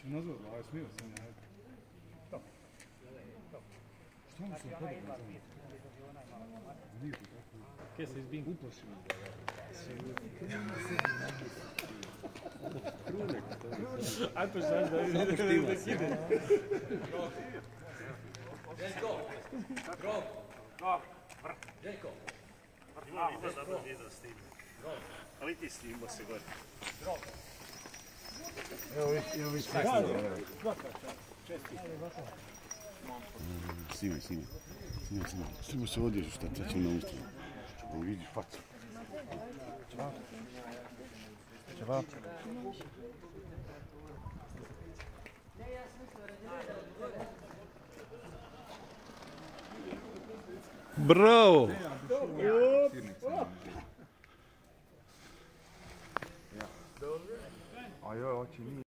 Nazval, a smio sam na to. Što mu se podao? Nije to tako. Kje se izbim? Uplašimo ga. Aj to šta da ide. Željko! Rok! Željko! Ima video, dobro video s tim. Ali ti snimao se gore. Evo vi ste. Snimaj. Snimaj se odježu šta će na usta. Da vidiš facu. Ćeva. Bravo! A joj, oči nije.